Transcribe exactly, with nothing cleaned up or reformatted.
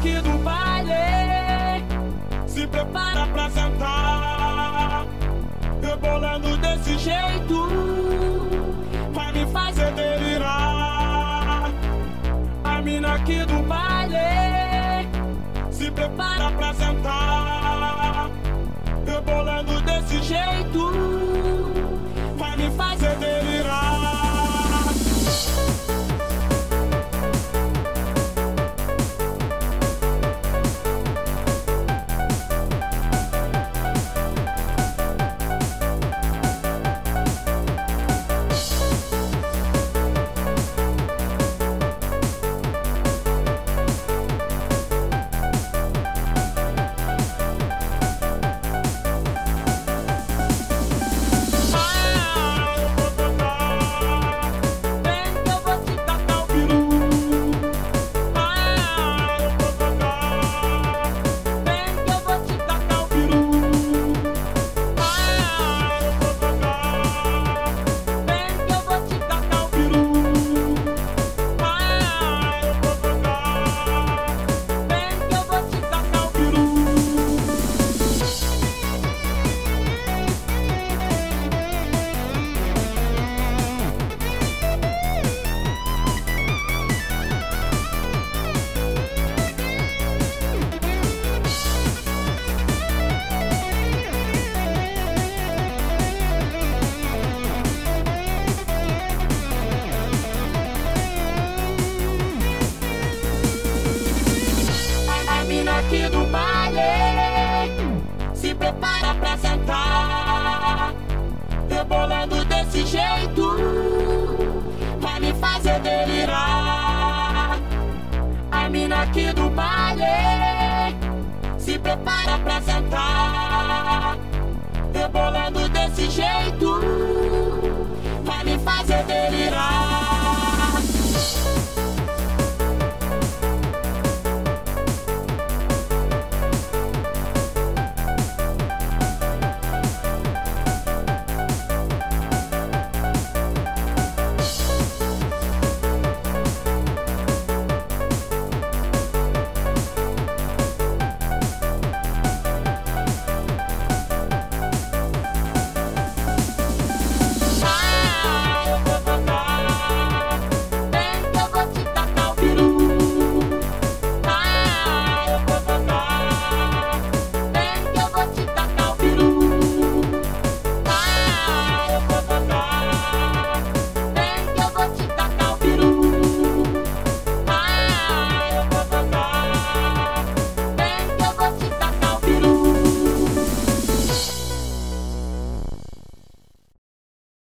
aqui do baile se prepara pra sentar, rebolando desse jeito vai me fazer delirar. A mina aqui do baile se prepara pra sentar, rebolando desse jeito vai me fazer delirar. Aqui do baile se prepara pra sentar, rebolando desse jeito vai me fazer delirar. A mina aqui do baile se prepara pra sentar, rebolando desse jeito vai me fazer delirar.